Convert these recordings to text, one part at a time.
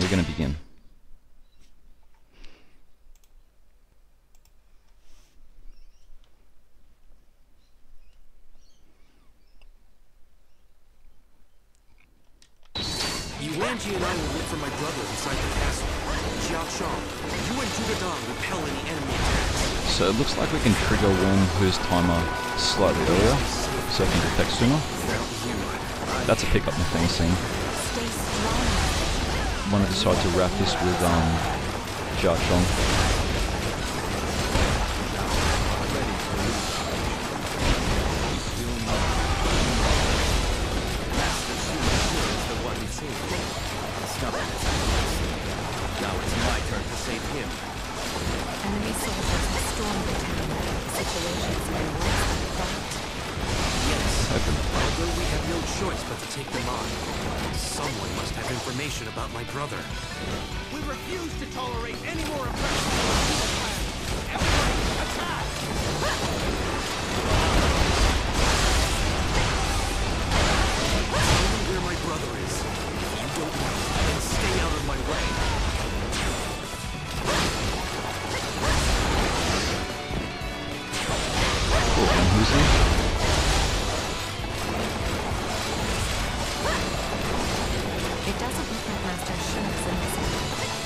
we're going to begin. Yuanji and I will look for my brother inside the castle. Xiaochang, you and Zhuge Dan repel any enemy attacks. So it looks like we can trigger Wen Hu's timer slightly earlier, so it can detect sooner. That's a pickup in the thing scene. I'm going to decide to wrap this with Xiaochang. Now it's my turn to save him. Enemy soldiers have stormed the town. The situation is getting worse than we thought. Yes, although we have no choice but to take them on. Someone must have information about my brother. We refuse to tolerate any more oppression. Everybody, attack! Tell me where my brother is. If you don't know, then stay out of my way. Cool, and who's he? It doesn't look like Master Shen is in this area.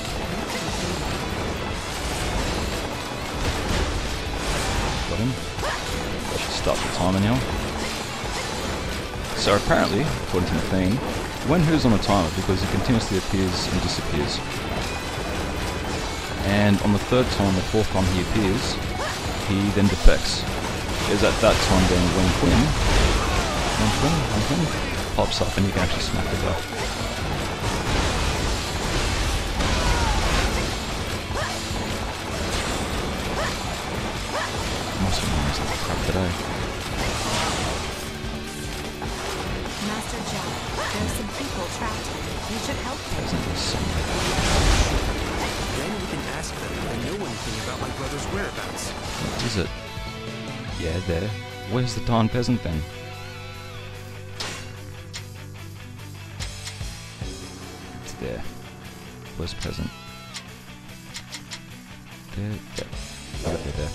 Got him. I should start the timer now. So apparently, according to Mathene, Wen Hu's on a timer because he continuously appears and disappears. And on the third time, the fourth time he appears, he then defects. Is at that time then Wen Qin pops up and you can actually smack the guy. Must have noticed like crap today. Master Zhao, there are some people trapped here. We should help them. Isn't this something? Then we can ask them if they know anything about my brother's whereabouts. What is it? Yeah, there. Where's the darn peasant then? It's there. Where's peasant? There. Oh, there.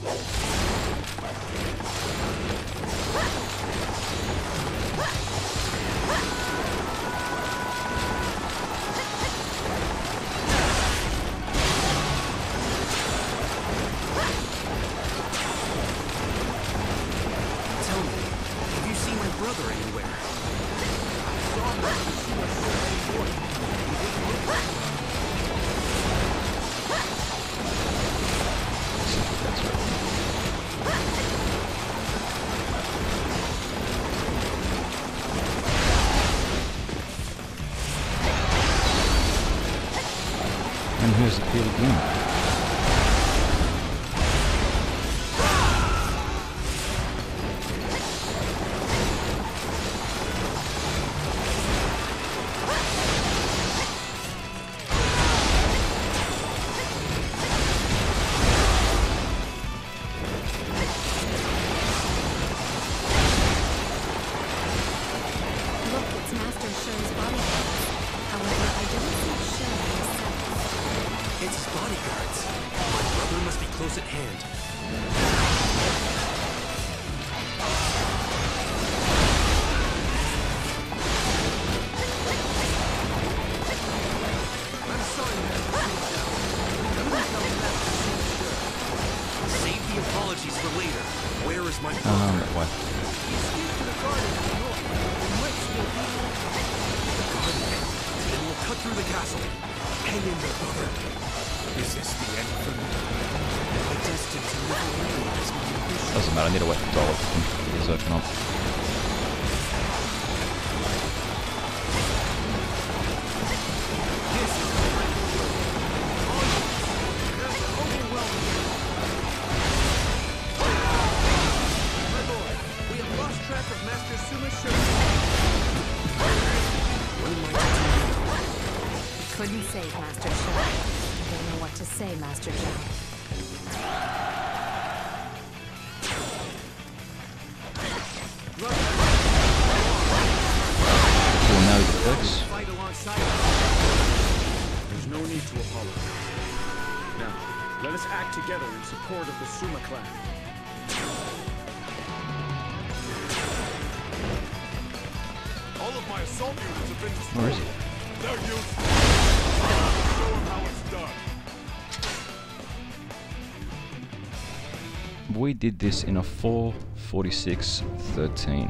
Tell me, have you seen my brother anywhere? See if that's right. And here's the field again. Look, it's Master Shen's bodyguards. However, I don't see Shen himself. It's his bodyguards. My brother must be close at hand. I'm sorry, save the apologies for later. Where is my brother? That way. He escaped to the garden in the north. He might still be there. The garden? Then we'll cut through the castle. Hang in there, brother. Is this the end for me? The distance to never realize my ambition. Doesn't matter, I need to wait for Dollar to get his open up. This is the final word. There's an overwhelming my lord, we have lost track of Master Suma Shen. What am I to do? Couldn't save Master Shen. I don't know what to say, Master Zhao. Cool, now he defects. Fight alongside us. There's no need to apologize. Now, let us act together in support of the Suma clan. All of my assault units have been destroyed. Where is he? They're useless. Show them how it's done. We did this in a 4:46:13.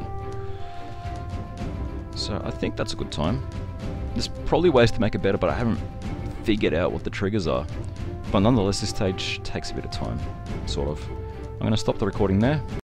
So I think that's a good time. There's probably ways to make it better, but I haven't figured out what the triggers are. But nonetheless, this stage takes a bit of time, sort of. I'm going to stop the recording there.